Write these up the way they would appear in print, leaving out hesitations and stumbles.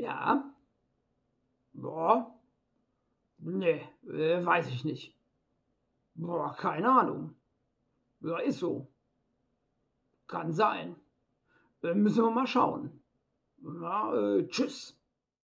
Ja. Boah. Nee, weiß ich nicht. Boah, keine Ahnung. Ja, ist so. Kann sein. Müssen wir mal schauen. Na, tschüss.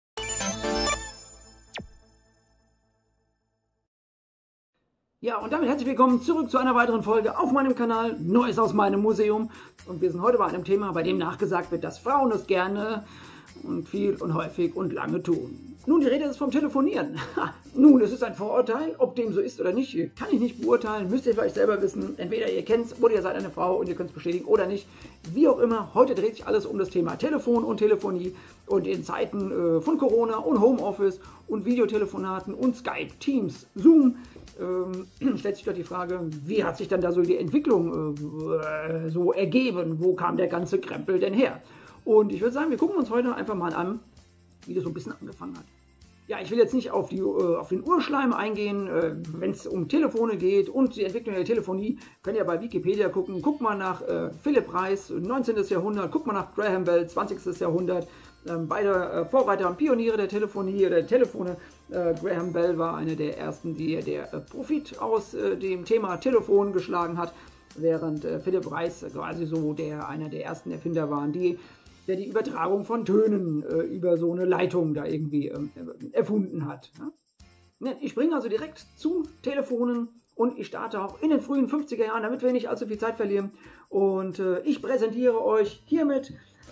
Ja, und damit herzlich willkommen zurück zu einer weiteren Folge auf meinem Kanal Neues aus meinem Museum. Und wir sind heute bei einem Thema, bei dem nachgesagt wird, dass Frauen es gerne und viel und häufig und lange tun. Nun, die Rede ist vom Telefonieren. Nun, es ist ein Vorurteil, ob dem so ist oder nicht, kann ich nicht beurteilen, müsst ihr vielleicht selber wissen. Entweder ihr kennt es oder ihr seid eine Frau und ihr könnt es bestätigen oder nicht. Wie auch immer, heute dreht sich alles um das Thema Telefon und Telefonie. Und in Zeiten von Corona und Homeoffice und Videotelefonaten und Skype, Teams, Zoom, stellt sich doch die Frage, wie hat sich dann da so die Entwicklung so ergeben? Wo kam der ganze Krempel denn her? Und ich würde sagen, wir gucken uns heute einfach mal an, wie das so ein bisschen angefangen hat. Ja, ich will jetzt nicht auf den Urschleim eingehen, wenn es um Telefone geht und die Entwicklung der Telefonie, könnt ihr bei Wikipedia gucken. Guckt mal nach Philipp Reis, 19. Jahrhundert, guckt mal nach Graham Bell, 20. Jahrhundert. Beide Vorreiter und Pioniere der Telefonie oder der Telefone. Graham Bell war einer der ersten, der Profit aus dem Thema Telefon geschlagen hat, während Philipp Reis quasi so einer der ersten Erfinder war, der die Übertragung von Tönen über so eine Leitung da irgendwie erfunden hat. Ja? Ich springe also direkt zu Telefonen und ich starte auch in den frühen 50er Jahren, damit wir nicht allzu viel Zeit verlieren. Und ich präsentiere euch hiermit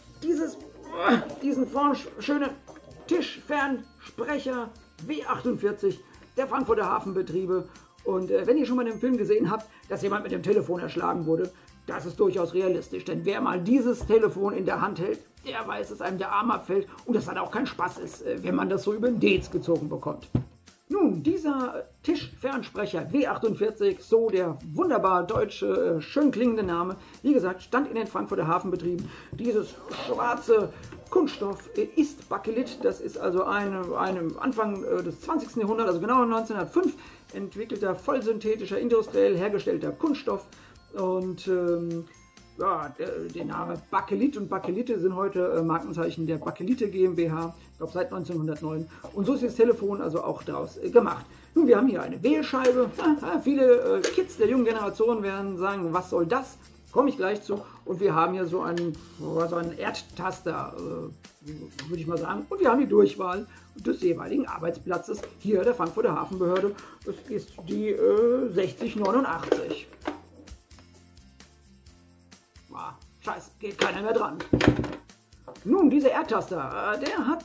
diesen schönen Tischfernsprecher W48 der Frankfurter Hafenbetriebe. Und wenn ihr schon mal in dem Film gesehen habt, dass jemand mit dem Telefon erschlagen wurde, das ist durchaus realistisch, denn wer mal dieses Telefon in der Hand hält, der weiß, dass einem der Arm abfällt und dass das auch kein Spaß ist, wenn man das so über den Dez gezogen bekommt. Nun, dieser Tischfernsprecher W48, so der wunderbar deutsche, schön klingende Name, wie gesagt, stand in den Frankfurter Hafenbetrieben. Dieses schwarze Kunststoff ist Bakelit, das ist also einem Anfang des 20. Jahrhunderts, also genau 1905, entwickelter, vollsynthetischer, industriell hergestellter Kunststoff. Und ja, der Name Bakelit und Bakelite sind heute Markenzeichen der Bakelite GmbH, ich glaube seit 1909. Und so ist das Telefon also auch daraus gemacht. Nun, wir haben hier eine Wählscheibe. Viele Kids der jungen Generation werden sagen, was soll das? Komme ich gleich zu. Und wir haben hier so einen Erdtaster, würde ich mal sagen. Und wir haben die Durchwahl des jeweiligen Arbeitsplatzes hier der Frankfurter Hafenbehörde. Das ist die 6089. Scheiße, geht keiner mehr dran. Nun, dieser Erdtaster,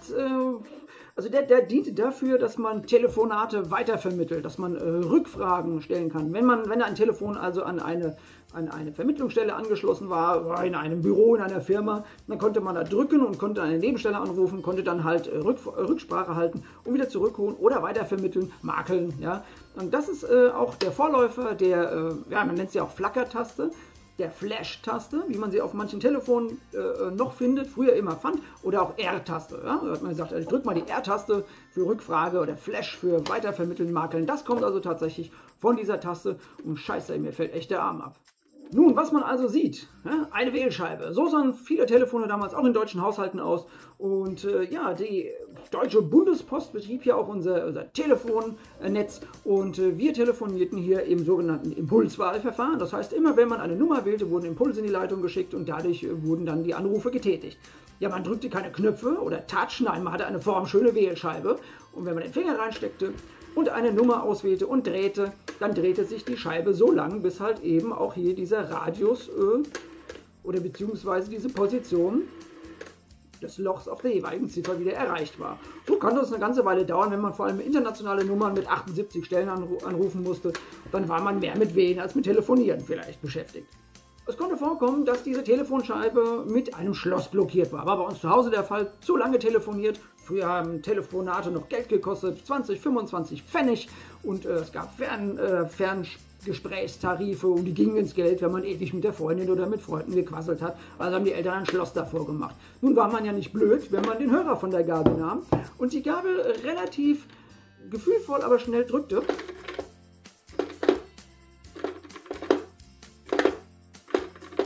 der dient dafür, dass man Telefonate weitervermittelt, dass man Rückfragen stellen kann. Wenn ein Telefon also an eine Vermittlungsstelle angeschlossen war in einem Büro, in einer Firma, dann konnte man da drücken und konnte eine Nebenstelle anrufen, konnte dann halt Rücksprache halten und wieder zurückholen oder weitervermitteln, makeln. Ja. Und das ist auch der Vorläufer der, man nennt sie auch Flackertaste, der Flash-Taste, wie man sie auf manchen Telefonen noch findet, früher immer fand, oder auch R-Taste. Ja? Da hat man gesagt, ich drücke mal die R-Taste für Rückfrage oder Flash für Weitervermitteln, Makeln. Das kommt also tatsächlich von dieser Taste und scheiße, mir fällt echt der Arm ab. Nun, was man also sieht, ja, eine Wählscheibe. So sahen viele Telefone damals auch in deutschen Haushalten aus. Und ja, die Deutsche Bundespost betrieb ja auch unser Telefonnetz. Und wir telefonierten hier im sogenannten Impulswahlverfahren. Das heißt, immer wenn man eine Nummer wählte, wurden Impulse in die Leitung geschickt und dadurch wurden dann die Anrufe getätigt. Ja, man drückte keine Knöpfe oder Touch, nein, man hatte eine formschöne Wählscheibe. Und wenn man den Finger reinsteckte und eine Nummer auswählte und drehte, dann drehte sich die Scheibe so lang, bis halt eben auch hier dieser Radius oder beziehungsweise diese Position des Lochs auf der jeweiligen Ziffer wieder erreicht war. So kann das eine ganze Weile dauern, wenn man vor allem internationale Nummern mit 78 Stellen anrufen musste. Dann war man mehr mit Wählen als mit Telefonieren vielleicht beschäftigt. Es konnte vorkommen, dass diese Telefonscheibe mit einem Schloss blockiert war. War bei uns zu Hause der Fall. Zu lange telefoniert. Früher haben Telefonate noch Geld gekostet, 20, 25 Pfennig. Und es gab Ferngesprächstarife und die gingen ins Geld, wenn man ewig mit der Freundin oder mit Freunden gequasselt hat. Also haben die Eltern ein Schloss davor gemacht. Nun war man ja nicht blöd, wenn man den Hörer von der Gabel nahm und die Gabel relativ gefühlvoll, aber schnell drückte. Dann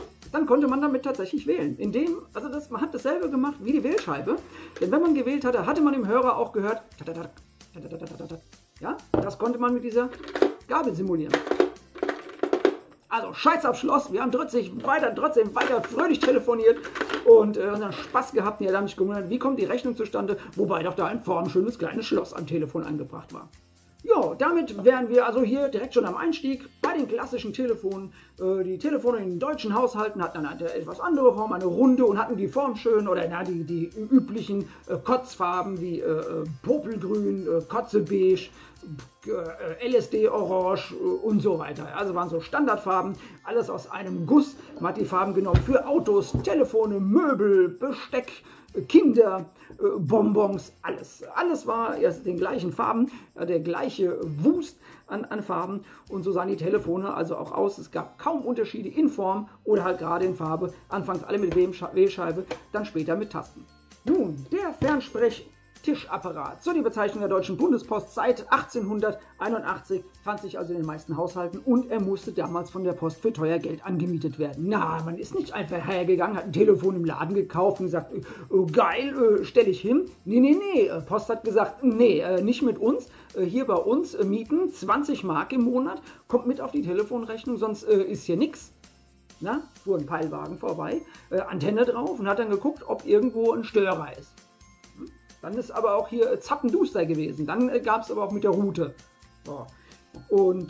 dann konnte man damit tatsächlich wählen. Man hat dasselbe gemacht wie die Wählscheibe. Denn wenn man gewählt hatte, hatte man im Hörer auch gehört, ja, das konnte man mit dieser Gabel simulieren. Also Scheiß auf Schloss, wir haben trotzdem weiter fröhlich telefoniert und unseren Spaß gehabt. Und ihr habt mich gewundert, wie kommt die Rechnung zustande, wobei doch da ein formschönes kleines Schloss am Telefon angebracht war. Ja, damit wären wir also hier direkt schon am Einstieg bei den klassischen Telefonen. Die Telefone in deutschen Haushalten hatten eine etwas andere Form, eine runde, und hatten die Form schön, oder die üblichen Kotzfarben wie Popelgrün, Kotzebeige, LSD-Orange und so weiter. Also waren so Standardfarben, alles aus einem Guss. Man hat die Farben genommen für Autos, Telefone, Möbel, Besteck, Kinder, Bonbons, alles. Alles war erst den gleichen Farben, der gleiche Wust an Farben, und so sahen die Telefone also auch aus. Es gab kaum Unterschiede in Form oder halt gerade in Farbe. Anfangs alle mit Wählscheibe, dann später mit Tasten. Nun, der Fernsprechtischapparat, so die Bezeichnung der Deutschen Bundespost seit 1881, fand sich also in den meisten Haushalten, und er musste damals von der Post für teuer Geld angemietet werden. Na, man ist nicht einfach hergegangen, hat ein Telefon im Laden gekauft und gesagt, geil, stelle ich hin. Nee, Post hat gesagt, nee, nicht mit uns. Hier bei uns mieten 20 Mark im Monat, kommt mit auf die Telefonrechnung, sonst ist hier nichts. Na, fuhr ein Peilwagen vorbei, Antenne drauf, und hat dann geguckt, ob irgendwo ein Störer ist. Dann ist aber auch hier zappenduster gewesen. Dann gab es aber auch mit der Route. So. Und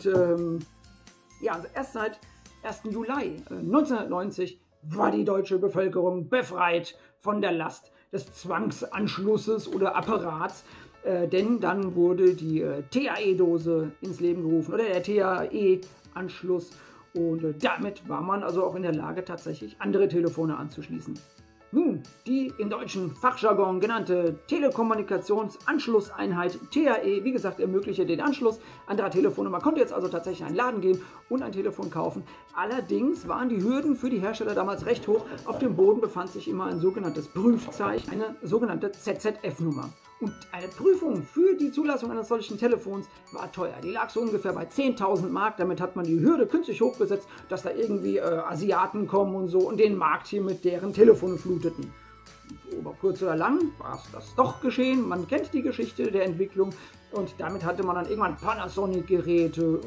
ja, also erst seit 1. Juli 1990 war die deutsche Bevölkerung befreit von der Last des Zwangsanschlusses oder Apparats. Denn dann wurde die TAE-Dose ins Leben gerufen, oder der TAE-Anschluss. Und damit war man also auch in der Lage, tatsächlich andere Telefone anzuschließen. Nun, die im deutschen Fachjargon genannte Telekommunikationsanschlusseinheit TAE, wie gesagt, ermöglichte den Anschluss anderer Telefone. Man konnte jetzt also tatsächlich in einen Laden gehen und ein Telefon kaufen. Allerdings waren die Hürden für die Hersteller damals recht hoch. Auf dem Boden befand sich immer ein sogenanntes Prüfzeichen, eine sogenannte ZZF-Nummer. Und eine Prüfung für die Zulassung eines solchen Telefons war teuer. Die lag so ungefähr bei 10.000 Mark. Damit hat man die Hürde künstlich hochgesetzt, dass da irgendwie Asiaten kommen und so und den Markt hier mit deren Telefonen fluteten. Über kurz oder lang war das doch geschehen. Man kennt die Geschichte der Entwicklung. Und damit hatte man dann irgendwann Panasonic-Geräte,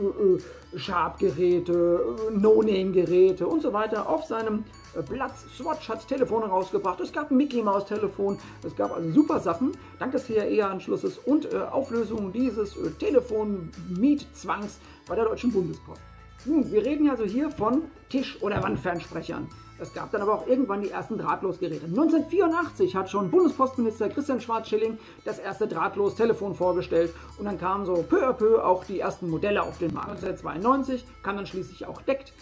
Sharp-Geräte, No-Name-Geräte und so weiter auf seinem Platz. Swatch hat Telefone rausgebracht, es gab ein Mickey-Maus-Telefon, es gab also super Sachen, dank des TAE-Anschlusses und Auflösung dieses Telefon-Mietzwangs bei der Deutschen Bundespost. Nun, wir reden also hier von Tisch- oder Wandfernsprechern. Es gab dann aber auch irgendwann die ersten Drahtlosgeräte. 1984 hat schon Bundespostminister Christian Schwarz-Schilling das erste Drahtlos-Telefon vorgestellt, und dann kamen so peu à peu auch die ersten Modelle auf den Markt. 1992 kam dann schließlich auch DECT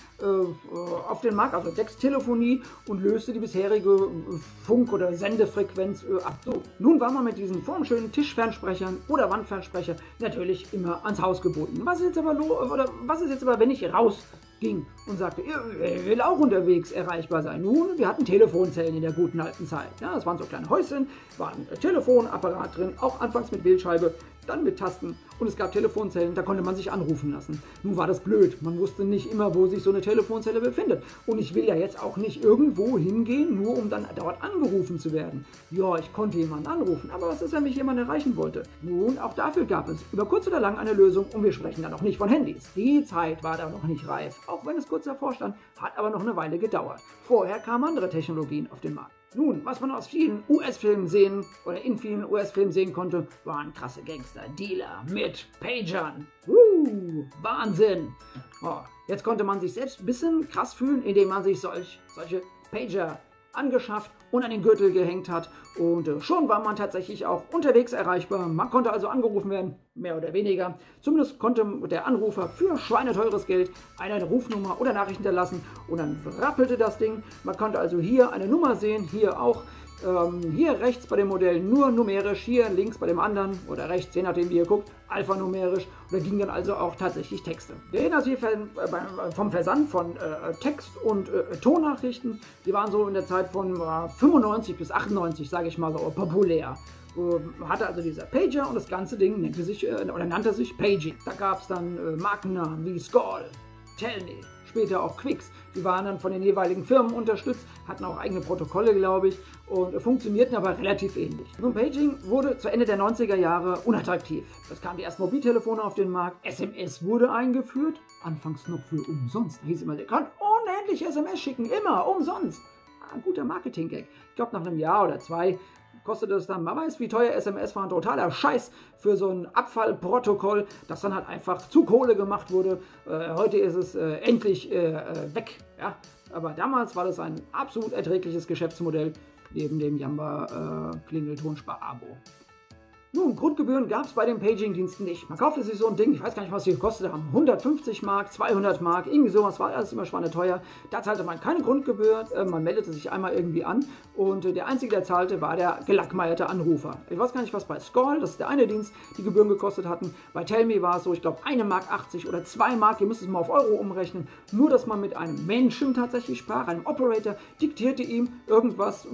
auf den Markt, also DECT-Telefonie, und löste die bisherige Funk- oder Sendefrequenz ab. So, nun war man mit diesen formschönen Tischfernsprechern oder Wandfernsprechern natürlich immer ans Haus gebunden. Was ist jetzt aber wenn ich rausging und sagte, ich will auch unterwegs erreichbar sein? Nun, wir hatten Telefonzellen in der guten alten Zeit. Ja, das waren so kleine Häuschen, war ein Telefonapparat drin, auch anfangs mit Wählscheibe, dann mit Tasten, und es gab Telefonzellen, da konnte man sich anrufen lassen. Nun war das blöd, man wusste nicht immer, wo sich so eine Telefonzelle befindet. Und ich will ja jetzt auch nicht irgendwo hingehen, nur um dann dort angerufen zu werden. Ja, ich konnte jemanden anrufen, aber was ist, wenn mich jemand erreichen wollte? Nun, auch dafür gab es über kurz oder lang eine Lösung, und wir sprechen da noch nicht von Handys. Die Zeit war da noch nicht reif, auch wenn es kurz davor stand, hat aber noch eine Weile gedauert. Vorher kamen andere Technologien auf den Markt. Nun, was man aus vielen US-Filmen sehen oder in vielen US-Filmen sehen konnte, waren krasse Gangster-Dealer mit Pagern. Wahnsinn! Oh, jetzt konnte man sich selbst ein bisschen krass fühlen, indem man sich solche Pager angeschafft und an den Gürtel gehängt hat, und schon war man tatsächlich auch unterwegs erreichbar. Man konnte also angerufen werden, mehr oder weniger. Zumindest konnte der Anrufer für schweineteures Geld eine Rufnummer oder Nachricht hinterlassen, und dann rappelte das Ding. Man konnte also hier eine Nummer sehen, hier auch. Hier rechts bei dem Modell nur numerisch, hier links bei dem anderen oder rechts, je nachdem wie ihr guckt, alphanumerisch. Und da gingen dann also auch tatsächlich Texte. Wir reden also hier vom Versand von Text- und Tonnachrichten. Die waren so in der Zeit von 95 bis 98, sage ich mal so, populär. Hatte also dieser Pager, und das ganze Ding nannte sich Paging. Da gab es dann Markennamen wie Skoll, Telny, später auch Quicks. Die waren dann von den jeweiligen Firmen unterstützt, hatten auch eigene Protokolle, glaube ich, und funktionierten aber relativ ähnlich. So ein Paging wurde zu Ende der 90er Jahre unattraktiv. Es kamen die ersten Mobiltelefone auf den Markt, SMS wurde eingeführt, anfangs noch für umsonst. Da hieß immer, ihr könnt unendlich SMS schicken, immer umsonst. Ein guter Marketing-Gag. Ich glaube, nach einem Jahr oder 2 kostet es dann, man weiß, wie teuer SMS war, ein totaler Scheiß für so ein Abfallprotokoll, das dann halt einfach zu Kohle gemacht wurde. Heute ist es endlich weg. Ja? Aber damals war das ein absolut erträgliches Geschäftsmodell neben dem Jamba Klingeltonspar-Abo. Nun, Grundgebühren gab es bei den Paging-Diensten nicht. Man kaufte sich so ein Ding, ich weiß gar nicht, was die gekostet haben, 150 Mark, 200 Mark, irgendwie sowas, war alles immer schweineteuer. Da zahlte man keine Grundgebühr, man meldete sich einmal irgendwie an und der Einzige, der zahlte, war der gelackmeierte Anrufer. Ich weiß gar nicht, was bei Skoll, das ist der eine Dienst, die Gebühren gekostet hatten. Bei Tellme war es so, ich glaube, 1,80 Mark oder 2 Mark, ihr müsst es mal auf Euro umrechnen. Nur, dass man mit einem Menschen tatsächlich sprach, einem Operator, diktierte ihm irgendwas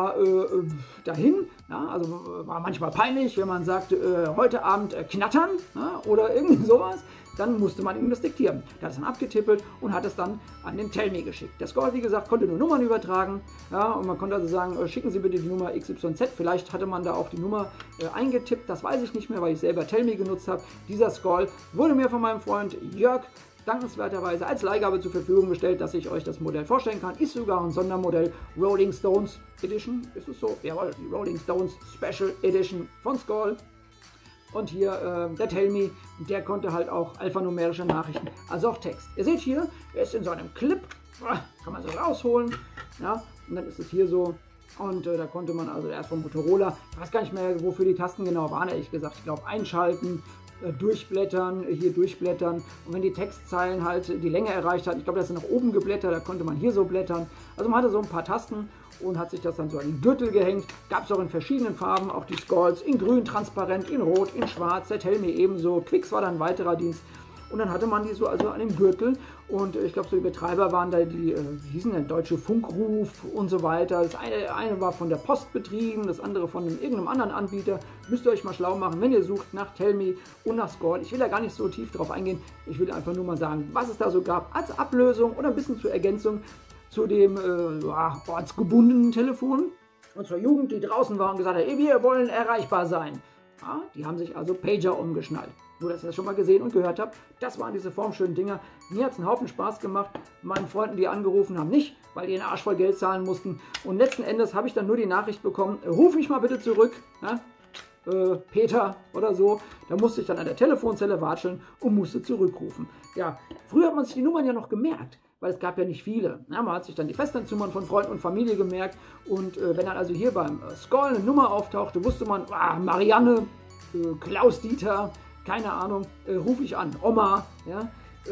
dahin. Ja, also war manchmal peinlich, wenn man sagte, heute Abend knattern, ja, oder irgendwie sowas, dann musste man ihm das diktieren. Der hat es dann abgetippelt und hat es dann an den Tellme geschickt. Der Skoll, wie gesagt, konnte nur Nummern übertragen, ja, und man konnte also sagen, schicken Sie bitte die Nummer XYZ. Vielleicht hatte man da auch die Nummer eingetippt, das weiß ich nicht mehr, weil ich selber Tellme genutzt habe. Dieser Skoll wurde mir von meinem Freund Jörg dankenswerterweise als Leihgabe zur Verfügung gestellt, dass ich euch das Modell vorstellen kann. Ist sogar ein Sondermodell Rolling Stones Edition. Ist es so? Jawohl, die Rolling Stones Special Edition von Skoll. Und hier der Tellme, der konnte halt auch alphanumerische Nachrichten, also auch Text. Ihr seht hier, er ist in so einem Clip, kann man so rausholen, ja, und dann ist es hier so. Und da konnte man also erst vom Motorola, ich weiß gar nicht mehr, wofür die Tasten genau waren, ehrlich gesagt. Ich glaube, einschalten, durchblättern, hier durchblättern. Und wenn die Textzeilen halt die Länge erreicht hat, ich glaube, das ist nach oben geblättert, da konnte man hier so blättern. Also man hatte so ein paar Tasten und hat sich das dann so an den Gürtel gehängt. Gab es auch in verschiedenen Farben, auch die Skolls, in grün, transparent, in rot, in schwarz, der Tellme ebenso. Quicks war dann ein weiterer Dienst. Und dann hatte man die so also an dem Gürtel und ich glaube, so die Betreiber waren da die, wie hießen denn, Deutsche Funkruf und so weiter. Das eine war von der Post betrieben, das andere von irgendeinem anderen Anbieter. Müsst ihr euch mal schlau machen, wenn ihr sucht nach Tellme und nach Skoll. Ich will da gar nicht so tief drauf eingehen. Ich will einfach nur mal sagen, was es da so gab als Ablösung oder ein bisschen zur Ergänzung zu dem ortsgebundenen Telefon. Und zur Jugend, die draußen war und gesagt hat, wir wollen erreichbar sein. Ja, die haben sich also Pager umgeschnallt. Nur, dass ihr das schon mal gesehen und gehört habt, das waren diese formschönen Dinger. Mir hat es einen Haufen Spaß gemacht. Meinen Freunden, die angerufen haben, nicht, weil die einen Arsch voll Geld zahlen mussten. Und letzten Endes habe ich dann nur die Nachricht bekommen, ruf mich mal bitte zurück, ja? Peter oder so. Da musste ich dann an der Telefonzelle watscheln und musste zurückrufen. Ja, früher hat man sich die Nummern ja noch gemerkt, weil es gab ja nicht viele. Ja, man hat sich dann die Festnetznummern von Freunden und Familie gemerkt. Und wenn dann also hier beim Skoll eine Nummer auftauchte, wusste man, Marianne, Klaus-Dieter, keine Ahnung, rufe ich an, Oma, ja,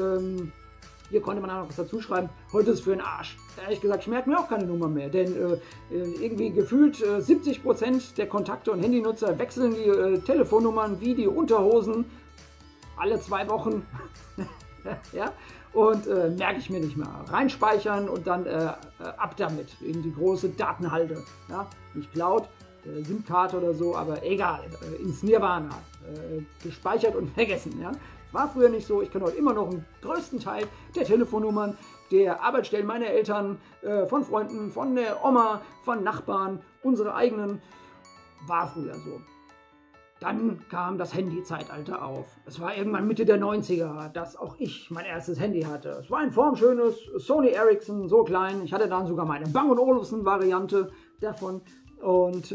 hier konnte man auch noch was dazu schreiben, heute ist für den Arsch. Ehrlich gesagt, ich merke mir auch keine Nummer mehr, denn irgendwie gefühlt 70% der Kontakte und Handynutzer wechseln die Telefonnummern wie die Unterhosen alle 2 Wochen, ja, und merke ich mir nicht mehr. Reinspeichern und dann ab damit in die große Datenhalde, ja, nicht Cloud, SIM-Karte oder so, aber egal, ins Nirvana, gespeichert und vergessen. Ja? War früher nicht so, ich kenne heute immer noch einen größten Teil der Telefonnummern, der Arbeitsstellen meiner Eltern, von Freunden, von der Oma, von Nachbarn, unsere eigenen, war früher so. Dann kam das Handy-Zeitalter auf. Es war irgendwann Mitte der 90er, dass auch ich mein erstes Handy hatte. Es war ein formschönes Sony Ericsson, so klein. Ich hatte dann sogar meine Bang & Olufsen-Variante davon. Und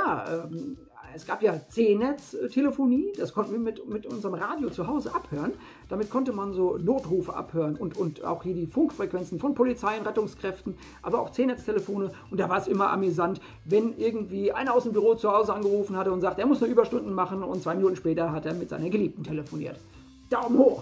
es gab ja C-Netz-Telefonie, das konnten wir mit unserem Radio zu Hause abhören. Damit konnte man so Notrufe abhören und auch hier die Funkfrequenzen von Polizei und Rettungskräften, aber auch C-Netz-Telefone. Und da war es immer amüsant, wenn irgendwie einer aus dem Büro zu Hause angerufen hatte und sagt, er muss nur Überstunden machen und 2 Minuten später hat er mit seiner Geliebten telefoniert. Daumen hoch!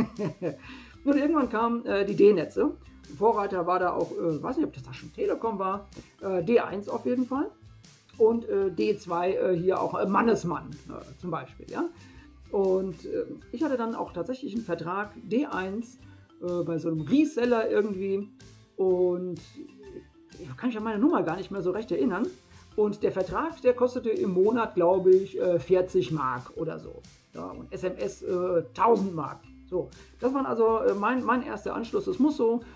Und irgendwann kamen die D-Netze. Vorreiter war da auch, weiß nicht, ob das da schon Telekom war, D1 auf jeden Fall. Und D2 hier auch Mannesmann zum Beispiel. Ja? Und ich hatte dann auch tatsächlich einen Vertrag D1 bei so einem Reseller irgendwie. Und ich kann mich an meine Nummer gar nicht mehr so recht erinnern. Und der Vertrag, der kostete im Monat, glaube ich, 40 Mark oder so. Ja, und SMS 1000 Mark. So, das war also mein erster Anschluss. Es muss so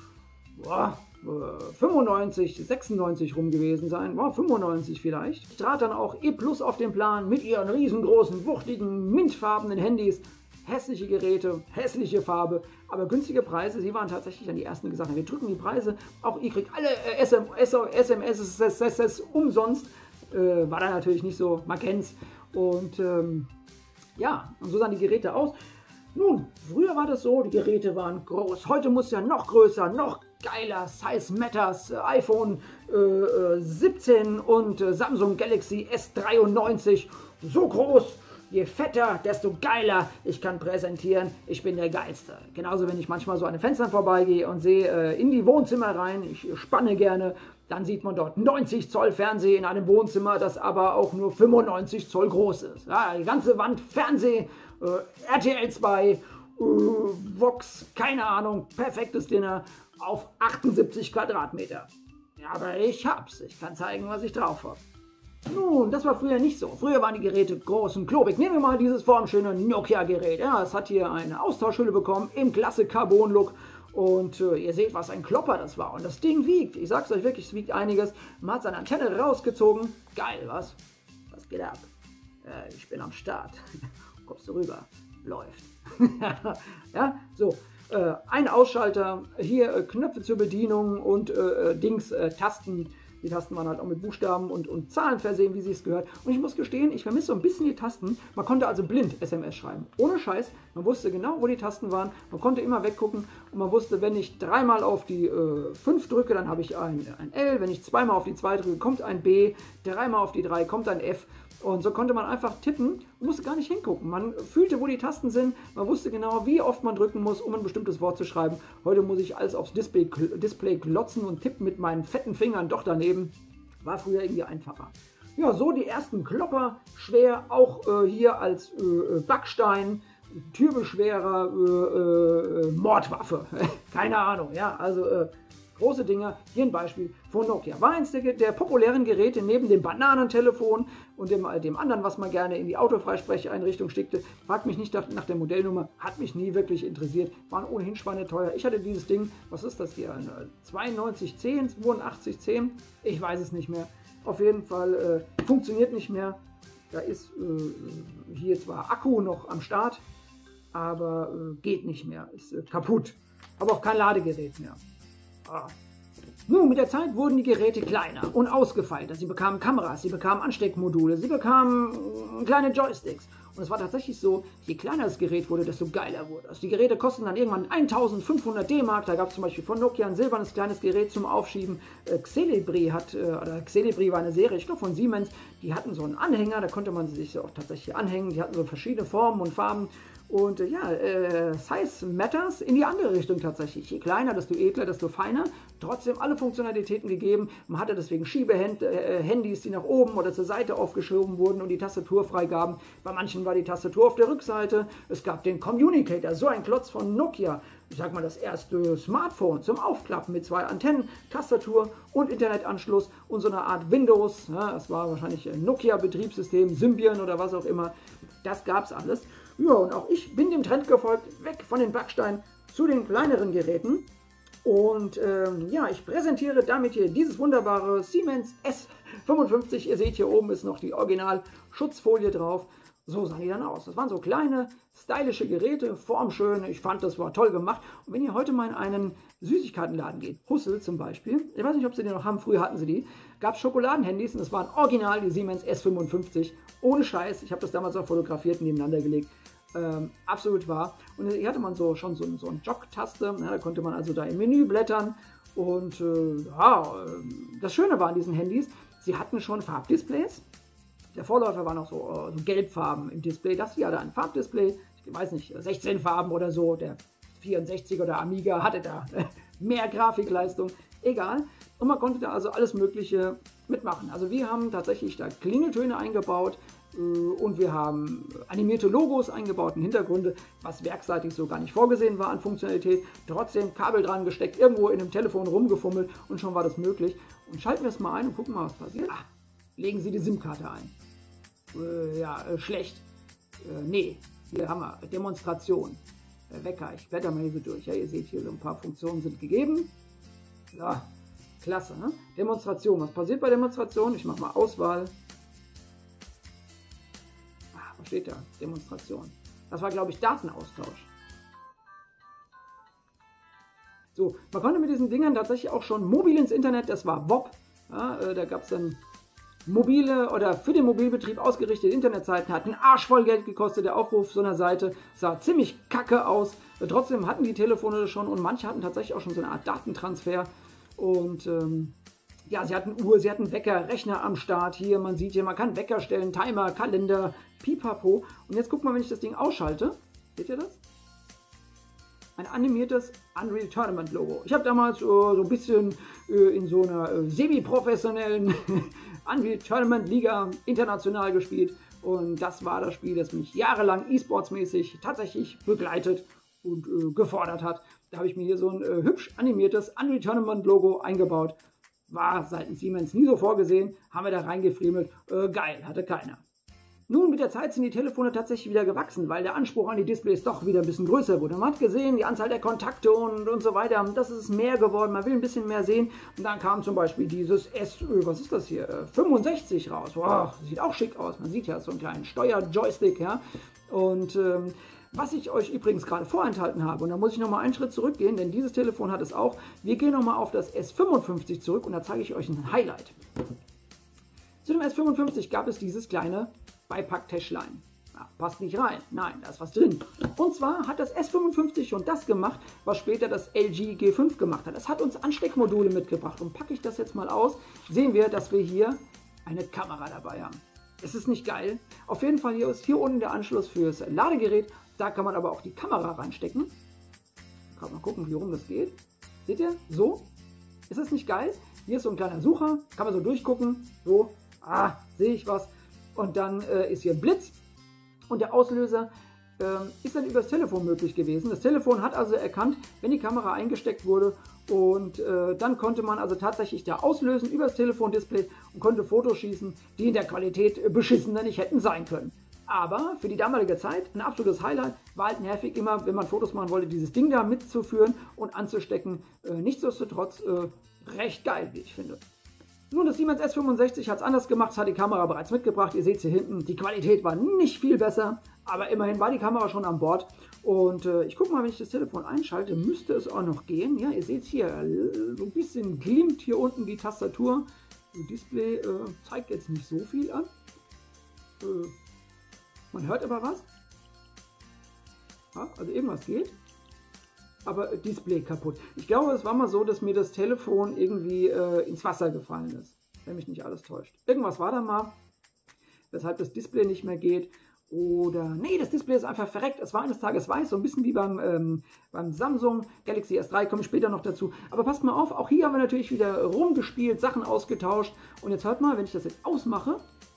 95, 96 rum gewesen sein, 95 vielleicht. Ich trat dann auch E Plus auf den Plan mit ihren riesengroßen, wuchtigen, mintfarbenen Handys. Hässliche Geräte, hässliche Farbe, aber günstige Preise. Sie waren tatsächlich dann die ersten, die gesagt haben, wir drücken die Preise, auch ihr kriegt alle SMS umsonst. War dann natürlich nicht so, man kennt's. Und ja, und so sahen die Geräte aus. Nun, früher war das so, die Geräte waren groß. Heute muss ja noch größer, noch geiler. Size Matters, iPhone 17 und Samsung Galaxy S93. So groß, je fetter, desto geiler. Ich kann präsentieren, ich bin der Geilste. Genauso, wenn ich manchmal so an den Fenstern vorbeigehe und sehe in die Wohnzimmer rein, ich spanne gerne, dann sieht man dort 90 Zoll Fernseh in einem Wohnzimmer, das aber auch nur 95 Zoll groß ist. Ja, die ganze Wand Fernseh, RTL 2, Vox, keine Ahnung, perfektes Dinner auf 78 Quadratmeter. Ja, aber ich hab's, ich kann zeigen, was ich drauf habe. Nun, das war früher nicht so. Früher waren die Geräte groß und klobig. Nehmen wir mal dieses formschöne Nokia-Gerät. Ja, es hat hier eine Austauschhülle bekommen im klasse Carbon-Look. Und ihr seht, was ein Klopper das war. Und das Ding wiegt, ich sag's euch wirklich, es wiegt einiges. Man hat seine Antenne rausgezogen. Geil, was? Was geht ab? Ich bin am Start. Kommst du rüber? Läuft. Ja, so. Ein Ausschalter, hier Knöpfe zur Bedienung und Tasten. Die Tasten waren halt auch mit Buchstaben und Zahlen versehen, wie sie es gehört. Und ich muss gestehen, ich vermisse so ein bisschen die Tasten. Man konnte also blind SMS schreiben. Ohne Scheiß. Man wusste genau, wo die Tasten waren. Man konnte immer weggucken. Und man wusste, wenn ich dreimal auf die 5 drücke, dann habe ich ein L. Wenn ich zweimal auf die 2 drücke, kommt ein B. Dreimal auf die 3 kommt ein F. Und so konnte man einfach tippen, musste gar nicht hingucken. Man fühlte, wo die Tasten sind, man wusste genau, wie oft man drücken muss, um ein bestimmtes Wort zu schreiben. Heute muss ich alles aufs Display klotzen und tippen mit meinen fetten Fingern doch daneben. War früher irgendwie einfacher. Ja, so die ersten Klopper, schwer, auch hier als Backstein, Türbeschwerer, Mordwaffe. Keine Ahnung, ja, also große Dinger. Hier ein Beispiel von Nokia. War eins der populären Geräte neben dem Bananentelefon und dem anderen, was man gerne in die Autofreisprecheinrichtung stickte. Fragt mich nicht nach der Modellnummer, hat mich nie wirklich interessiert. Waren ohnehin schweineteuer. Ich hatte dieses Ding, was ist das hier? 9210, 8210? Ich weiß es nicht mehr. Auf jeden Fall funktioniert nicht mehr. Da ist hier zwar Akku noch am Start, aber geht nicht mehr. Ist kaputt. Aber auch kein Ladegerät mehr. Nun, mit der Zeit wurden die Geräte kleiner und ausgefeilter. Sie bekamen Kameras, sie bekamen Ansteckmodule, sie bekamen kleine Joysticks. Und es war tatsächlich so, je kleiner das Gerät wurde, desto geiler wurde. Also die Geräte kosten dann irgendwann 1500 D-Mark. Da gab es zum Beispiel von Nokia ein silbernes kleines Gerät zum Aufschieben. Xelibri war eine Serie, ich glaube von Siemens. Die hatten so einen Anhänger, da konnte man sich auch tatsächlich anhängen. Die hatten so verschiedene Formen und Farben. Und Size Matters in die andere Richtung tatsächlich. Je kleiner, desto edler, desto feiner. Trotzdem alle Funktionalitäten gegeben. Man hatte deswegen Schiebe-Handys, die nach oben oder zur Seite aufgeschoben wurden und die Tastaturfreigaben. Bei manchen war die Tastatur auf der Rückseite. Es gab den Communicator, so ein Klotz von Nokia. Ich sag mal, das erste Smartphone zum Aufklappen mit 2 Antennen, Tastatur und Internetanschluss und so eine Art Windows. Ja, das war wahrscheinlich ein Nokia-Betriebssystem, Symbian oder was auch immer. Das gab's alles. Ja, und auch ich bin dem Trend gefolgt, weg von den Backsteinen zu den kleineren Geräten. Und ja, ich präsentiere damit hier dieses wunderbare Siemens S55. Ihr seht, hier oben ist noch die Original-Schutzfolie drauf. So sahen die dann aus. Das waren so kleine, stylische Geräte, formschön. Ich fand, das war toll gemacht. Und wenn ihr heute mal in einen Süßigkeitenladen geht, Hussel zum Beispiel, ich weiß nicht, ob sie die noch haben, früher hatten sie die, gab es Schokoladenhandys und das waren original die Siemens S55. Ohne Scheiß, ich habe das damals auch fotografiert und nebeneinander gelegt. Absolut wahr. Und hier hatte man schon so eine Jog-Taste, ja, da konnte man also da im Menü blättern. Und das Schöne war an diesen Handys, sie hatten schon Farbdisplays. Der Vorläufer war noch so gelbfarben im Display. Das hier hatte ein Farbdisplay, ich weiß nicht, 16 Farben oder so. Der 64 oder Amiga hatte da mehr Grafikleistung. Egal. Und man konnte da also alles Mögliche mitmachen. Also wir haben tatsächlich da Klingeltöne eingebaut und wir haben animierte Logos eingebaut, Hintergründe, was werkseitig so gar nicht vorgesehen war an Funktionalität. Trotzdem Kabel dran gesteckt, irgendwo in dem Telefon rumgefummelt und schon war das möglich. Und schalten wir es mal ein und gucken mal, was passiert. Legen Sie die SIM-Karte ein. Schlecht. Nee, hier haben wir Demonstration. Wecker. Ich blätter mal hier so durch. Ja, ihr seht hier, so ein paar Funktionen sind gegeben. Ja, klasse. Ne? Demonstration. Was passiert bei Demonstration? Ich mache mal Auswahl. Was steht da? Demonstration. Das war, glaube ich, Datenaustausch. So, man konnte mit diesen Dingern tatsächlich auch schon mobil ins Internet, das war WOP. Ja, da gab es dann mobile oder für den Mobilbetrieb ausgerichtete Internetseiten, hat einen Arsch voll Geld gekostet, der Aufruf so einer Seite, sah ziemlich kacke aus. Trotzdem hatten die Telefone das schon und manche hatten tatsächlich auch schon so eine Art Datentransfer. Und ja, sie hatten Uhr, sie hatten Wecker, Rechner am Start. Hier, man sieht hier, man kann Wecker stellen, Timer, Kalender, Pipapo. Und jetzt guck mal, wenn ich das Ding ausschalte, seht ihr das? Ein animiertes Unreal Tournament Logo. Ich habe damals so ein bisschen in so einer semi-professionellen Unreal Tournament Liga international gespielt. Und das war das Spiel, das mich jahrelang E-Sports-mäßig tatsächlich begleitet und gefordert hat. Da habe ich mir hier so ein hübsch animiertes Unreal Tournament Logo eingebaut. War seitens Siemens nie so vorgesehen, haben wir da reingefriemelt. Geil, hatte keiner. Nun, mit der Zeit sind die Telefone tatsächlich wieder gewachsen, weil der Anspruch an die Displays doch wieder ein bisschen größer wurde. Man hat gesehen, die Anzahl der Kontakte und so weiter, das ist mehr geworden, man will ein bisschen mehr sehen. Und dann kam zum Beispiel dieses was ist das hier, 65 raus. Wow, sieht auch schick aus, man sieht ja so einen kleinen Steuer-Joystick, ja. Und was ich euch übrigens gerade vorenthalten habe, und da muss ich nochmal einen Schritt zurückgehen, denn dieses Telefon hat es auch. Wir gehen nochmal auf das S55 zurück und da zeige ich euch ein Highlight. Zu dem S55 gab es dieses kleine Beipacktäschlein. Ja, passt nicht rein. Nein, da ist was drin. Und zwar hat das S55 schon das gemacht, was später das LG G5 gemacht hat. Es hat uns Ansteckmodule mitgebracht. Und packe ich das jetzt mal aus, sehen wir, dass wir hier eine Kamera dabei haben. Ist es nicht geil? Auf jeden Fall hier ist hier unten der Anschluss fürs Ladegerät. Da kann man aber auch die Kamera reinstecken. Kann mal gucken, wie rum das geht. Seht ihr? So. Ist es nicht geil? Hier ist so ein kleiner Sucher. Kann man so durchgucken. So. Sehe ich was. Und dann ist hier ein Blitz und der Auslöser ist dann übers Telefon möglich gewesen. Das Telefon hat also erkannt, wenn die Kamera eingesteckt wurde und dann konnte man also tatsächlich da auslösen übers Telefondisplay und konnte Fotos schießen, die in der Qualität beschissener nicht hätten sein können. Aber für die damalige Zeit ein absolutes Highlight, war halt nervig immer, wenn man Fotos machen wollte, dieses Ding da mitzuführen und anzustecken. Nichtsdestotrotz recht geil, wie ich finde. Nun, das Siemens S65 hat es anders gemacht, es hat die Kamera bereits mitgebracht. Ihr seht es hier hinten, die Qualität war nicht viel besser, aber immerhin war die Kamera schon an Bord. Und ich gucke mal, wenn ich das Telefon einschalte, müsste es auch noch gehen. Ja, ihr seht es hier, so ein bisschen glimmt hier unten die Tastatur. Das Display zeigt jetzt nicht so viel an. Man hört aber was. Ja, also irgendwas geht. Aber Display kaputt. Ich glaube, es war mal so, dass mir das Telefon irgendwie ins Wasser gefallen ist, wenn mich nicht alles täuscht. Irgendwas war da mal, weshalb das Display nicht mehr geht. Oder, nee, das Display ist einfach verreckt. Es war eines Tages weiß, so ein bisschen wie beim Samsung Galaxy S3, komme ich später noch dazu. Aber passt mal auf, auch hier haben wir natürlich wieder rumgespielt, Sachen ausgetauscht. Und jetzt hört mal, wenn ich das jetzt ausmache.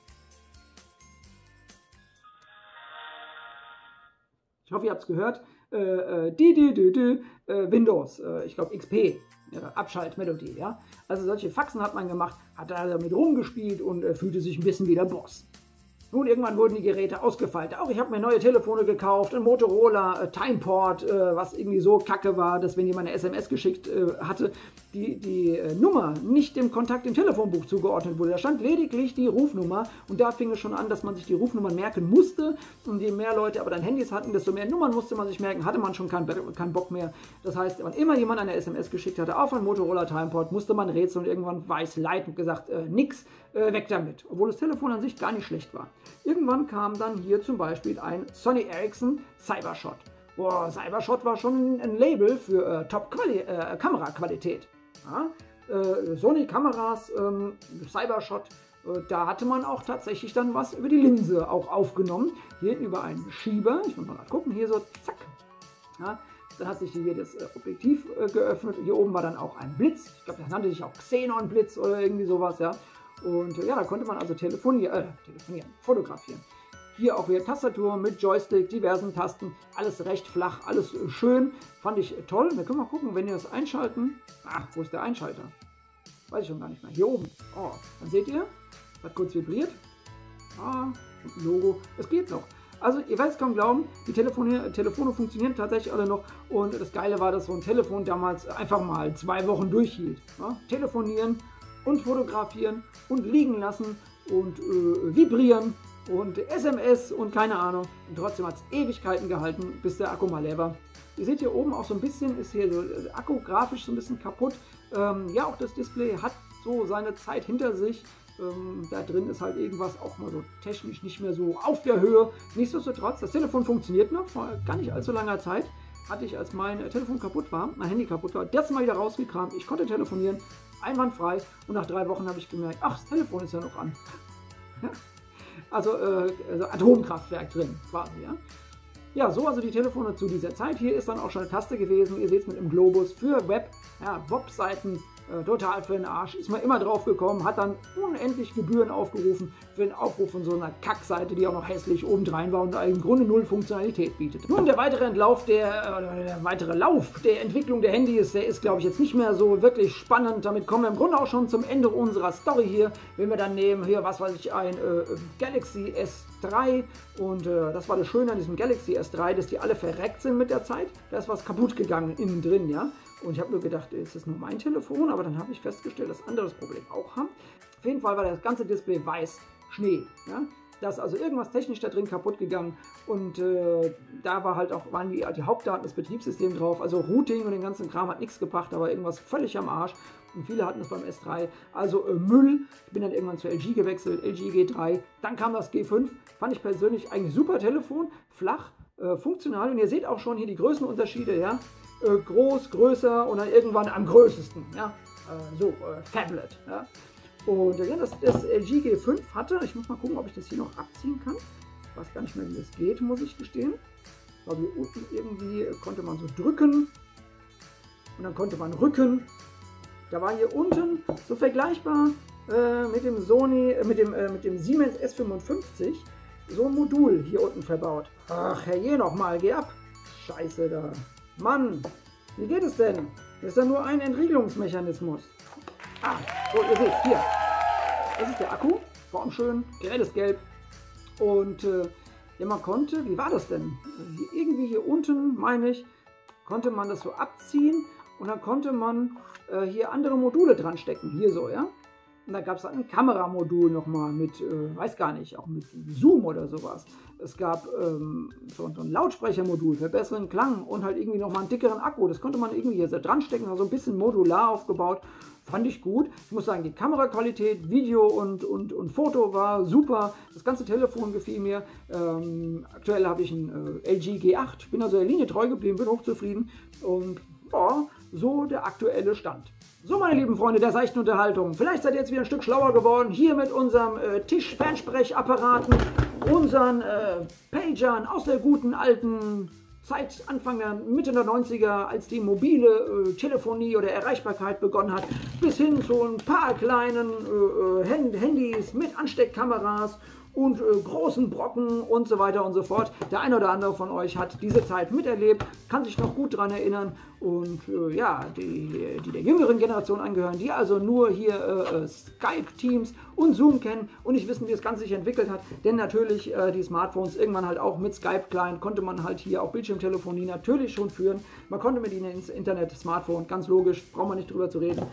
Ich hoffe, ihr habt es gehört. Windows, ich glaube XP, Abschaltmelodie, ja. Also solche Faxen hat man gemacht, hat da damit rumgespielt und fühlte sich ein bisschen wie der Boss. Nun, irgendwann wurden die Geräte ausgefeilt. Auch ich habe mir neue Telefone gekauft, ein Motorola Timeport, was irgendwie so kacke war, dass wenn jemand eine SMS geschickt hatte, die Nummer nicht dem Kontakt im Telefonbuch zugeordnet wurde. Da stand lediglich die Rufnummer und da fing es schon an, dass man sich die Rufnummern merken musste. Und je mehr Leute aber dann Handys hatten, desto mehr Nummern musste man sich merken, hatte man schon keinen Bock mehr. Das heißt, wann immer jemand eine SMS geschickt hatte auf ein Motorola Timeport, musste man rätseln und irgendwann war es leid und gesagt, nix, weg damit. Obwohl das Telefon an sich gar nicht schlecht war. Irgendwann kam dann hier zum Beispiel ein Sony Ericsson Cybershot. Boah, Cybershot war schon ein Label für Top-Kameraqualität. Ja? Sony-Kameras, Cybershot, da hatte man auch tatsächlich dann was über die Linse auch aufgenommen. Hier über einen Schieber, ich muss mal gucken, hier so, zack. Ja? Dann hat sich hier das Objektiv geöffnet. Hier oben war dann auch ein Blitz. Ich glaube, das nannte sich auch Xenon-Blitz oder irgendwie sowas, ja. Und ja, da konnte man also fotografieren. Hier auch wieder Tastatur mit Joystick, diversen Tasten, alles recht flach, alles schön, fand ich toll. Wir können mal gucken, wenn wir das einschalten. Wo ist der Einschalter? Weiß ich schon gar nicht mehr. Hier oben. Oh, dann seht ihr, hat kurz vibriert. Und ein Logo, es geht noch. Also ihr werdet es kaum glauben, die Telefone funktionieren tatsächlich alle noch und das Geile war, dass so ein Telefon damals einfach mal 2 Wochen durchhielt. Ja? Telefonieren und fotografieren und liegen lassen und vibrieren und SMS und keine Ahnung. Und trotzdem hat es Ewigkeiten gehalten, bis der Akku mal leer war. Ihr seht hier oben auch so ein bisschen, ist hier so Akku grafisch so ein bisschen kaputt. Ja, auch das Display hat so seine Zeit hinter sich. Da drin ist halt irgendwas auch mal so technisch nicht mehr so auf der Höhe. Nichtsdestotrotz, das Telefon funktioniert noch. Vor gar nicht allzu langer Zeit hatte ich, als mein Telefon kaputt war, mein Handy kaputt war, das mal wieder rausgekramt. Ich konnte telefonieren, einwandfrei. Und nach 3 Wochen habe ich gemerkt, ach, das Telefon ist ja noch an. Also Atomkraftwerk drin, quasi, ja. Ja, so also die Telefone zu dieser Zeit. Hier ist dann auch schon eine Taste gewesen. Ihr seht es mit dem Globus für Webseiten. Total für den Arsch. Ist man immer drauf gekommen, hat dann unendlich Gebühren aufgerufen für den Aufruf von so einer Kackseite, die auch noch hässlich obendrein war und im Grunde null Funktionalität bietet. Nun, der weitere Lauf der Entwicklung der Handys, der ist, glaube ich, jetzt nicht mehr so wirklich spannend. Damit kommen wir im Grunde auch schon zum Ende unserer Story hier. Wenn wir dann nehmen, hier, was weiß ich, ein Galaxy S3 und das war das Schöne an diesem Galaxy S3, dass die alle verreckt sind mit der Zeit. Da ist was kaputt gegangen innen drin, ja. Und ich habe nur gedacht, ist das nur mein Telefon? Aber dann habe ich festgestellt, dass andere das Problem auch haben. Auf jeden Fall war das ganze Display weiß, Schnee. Ja? Da ist also irgendwas technisch da drin kaputt gegangen. Und da waren die Hauptdaten des Betriebssystems drauf. Also Routing und den ganzen Kram hat nichts gebracht, aber irgendwas völlig am Arsch. Und viele hatten das beim S3. Also Müll. Ich bin dann irgendwann zu LG gewechselt, LG G3. Dann kam das G5. Fand ich persönlich eigentlich super Telefon. Flach, funktional. Und ihr seht auch schon hier die Größenunterschiede, ja. Groß, größer und dann irgendwann am größten, ja, Tablet, ja. Und ja, das LG G5 hatte, ich muss mal gucken, ob ich das hier noch abziehen kann, ich weiß gar nicht mehr, wie das geht, muss ich gestehen, aber hier unten irgendwie konnte man so drücken und dann konnte man rücken, da war hier unten so vergleichbar mit dem mit dem Siemens S55 so ein Modul hier unten verbaut. Ach, herrje nochmal, geh ab, scheiße da. Mann, wie geht es denn? Das ist ja nur ein Entriegelungsmechanismus. Ah, so, ihr seht, hier. Das ist der Akku, formschön, grelles Gelb. Und ja, man konnte, wie war das denn? Irgendwie hier unten, meine ich, konnte man das so abziehen und dann konnte man hier andere Module dran stecken. Hier so, ja. Und da gab es ein Kameramodul nochmal mit, weiß gar nicht, auch mit Zoom oder sowas. Es gab so ein Lautsprechermodul für besseren Klang und halt irgendwie nochmal einen dickeren Akku. Das konnte man irgendwie hier so dran stecken, also ein bisschen modular aufgebaut. Fand ich gut. Ich muss sagen, die Kameraqualität, Video und Foto war super. Das ganze Telefon gefiel mir. Aktuell habe ich ein LG G8. Bin also der Linie treu geblieben, bin hochzufrieden. Und ja, so der aktuelle Stand. So, meine lieben Freunde der seichten Unterhaltung, vielleicht seid ihr jetzt wieder ein Stück schlauer geworden, hier mit unserem Tisch-Fernsprechapparaten, unseren Pagern aus der guten alten Zeit, Anfang der Mitte der 90er, als die mobile Telefonie oder Erreichbarkeit begonnen hat, bis hin zu ein paar kleinen Handys mit Ansteckkameras und großen Brocken und so weiter und so fort. Der eine oder andere von euch hat diese Zeit miterlebt, kann sich noch gut daran erinnern und ja, die der jüngeren Generation angehören, die also nur hier Skype, Teams und Zoom kennen und nicht wissen, wie das Ganze sich entwickelt hat, denn natürlich die Smartphones irgendwann halt auch mit Skype-Client konnte man halt hier auch Bildschirmtelefonie natürlich schon führen. Man konnte mit ihnen ins Internet, Smartphone, ganz logisch, braucht man nicht drüber zu reden.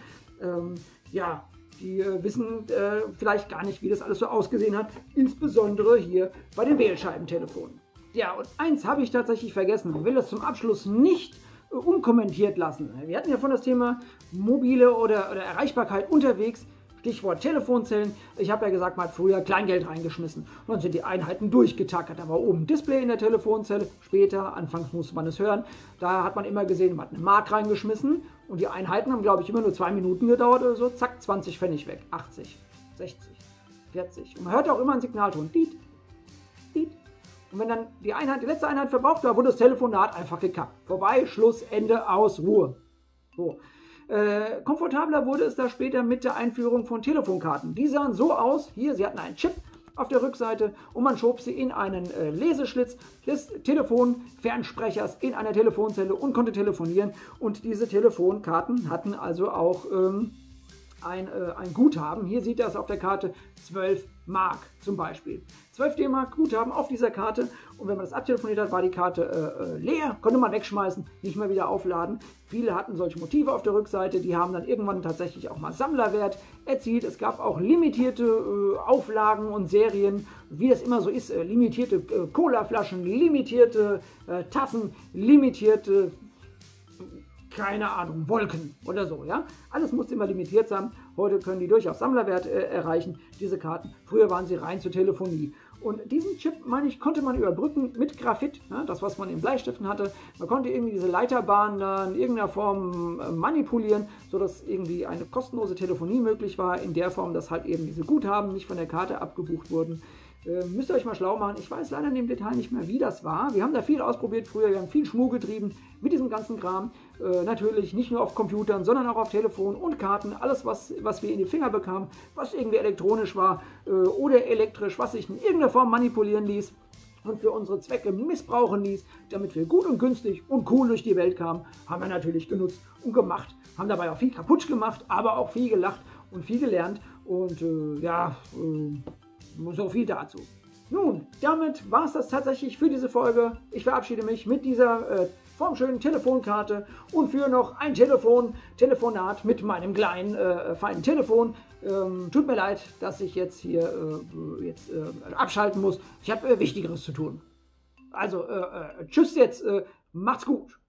Ja, die wissen vielleicht gar nicht, wie das alles so ausgesehen hat, insbesondere hier bei den Wählscheibentelefonen. Ja, und eins habe ich tatsächlich vergessen, ich will das zum Abschluss nicht unkommentiert lassen. Wir hatten ja von das Thema mobile oder Erreichbarkeit unterwegs, Stichwort Telefonzellen. Ich habe ja gesagt, man hat früher Kleingeld reingeschmissen und dann sind die Einheiten durchgetackert. Da war oben ein Display in der Telefonzelle, später, anfangs musste man es hören, da hat man immer gesehen, man hat eine Mark reingeschmissen und die Einheiten haben, glaube ich, immer nur 2 Minuten gedauert oder so, zack, 20 Pfennig weg, 80, 60, 40 und man hört auch immer einen Signalton, Diet, Diet. Und wenn dann die letzte Einheit verbraucht war, wurde das Telefonat einfach gekappt. Vorbei, Schluss, Ende, aus, Ruhe. So. Komfortabler wurde es da später mit der Einführung von Telefonkarten. Die sahen so aus, hier, sie hatten einen Chip auf der Rückseite und man schob sie in einen Leseschlitz des Telefonfernsprechers in einer Telefonzelle und konnte telefonieren. Und diese Telefonkarten hatten also auch ein Guthaben. Hier sieht das auf der Karte 12 Mark zum Beispiel. 12 D-Mark Guthaben auf dieser Karte, und wenn man das abtelefoniert hat, war die Karte leer, konnte man wegschmeißen, nicht mehr wieder aufladen. Viele hatten solche Motive auf der Rückseite, die haben dann irgendwann tatsächlich auch mal Sammlerwert erzielt. Es gab auch limitierte Auflagen und Serien, wie das immer so ist, limitierte Colaflaschen, limitierte Tassen, limitierte, keine Ahnung, Wolken oder so, ja. Alles musste immer limitiert sein. Heute können die durchaus Sammlerwert erreichen, diese Karten. Früher waren sie rein zur Telefonie. Und diesen Chip, meine ich, konnte man überbrücken mit Graphit, ja, das, was man in Bleistiften hatte. Man konnte irgendwie diese Leiterbahn in irgendeiner Form manipulieren, sodass irgendwie eine kostenlose Telefonie möglich war, in der Form, dass halt eben diese Guthaben nicht von der Karte abgebucht wurden. Müsst ihr euch mal schlau machen. Ich weiß leider in dem Detail nicht mehr, wie das war. Wir haben da viel ausprobiert früher. Wir haben viel Schmuh getrieben mit diesem ganzen Kram. Natürlich nicht nur auf Computern, sondern auch auf Telefon und Karten. Alles, was wir in die Finger bekamen, was irgendwie elektronisch war oder elektrisch, was sich in irgendeiner Form manipulieren ließ und für unsere Zwecke missbrauchen ließ, damit wir gut und günstig und cool durch die Welt kamen, haben wir natürlich genutzt und gemacht. Haben dabei auch viel kaputt gemacht, aber auch viel gelacht und viel gelernt. Und so viel dazu. Nun, damit war es das tatsächlich für diese Folge. Ich verabschiede mich mit dieser formschönen Telefonkarte und führe noch ein Telefonat mit meinem kleinen, feinen Telefon. Tut mir leid, dass ich jetzt hier abschalten muss. Ich habe Wichtigeres zu tun. Also, tschüss jetzt, macht's gut.